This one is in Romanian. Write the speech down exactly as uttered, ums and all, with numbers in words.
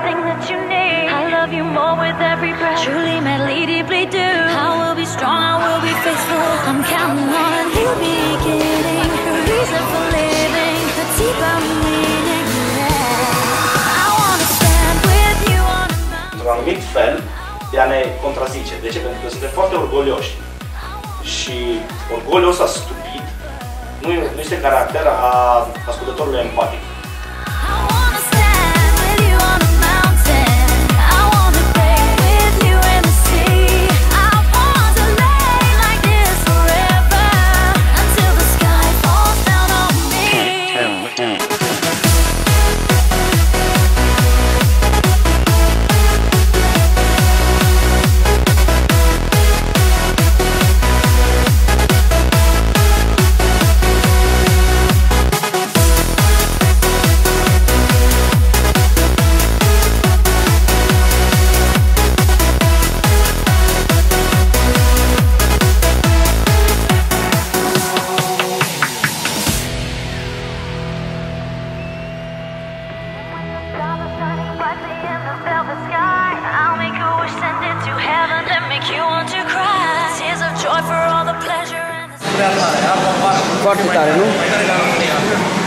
everything that you need. I love you more with every breath. Truly, madly, deeply do. I will be strong, I will be faithful. I'm counting on you beginning, the reason for living, the deeper meaning. Yeah. I wanna stand with you on a mountain. Într-un anumit fel de a ne contrazice. De ce? Pentru că suntem foarte orgolioși. Și orgoliul ăsta stupid nu este caracter a ascultătorului empatic. Foarte tare, nu?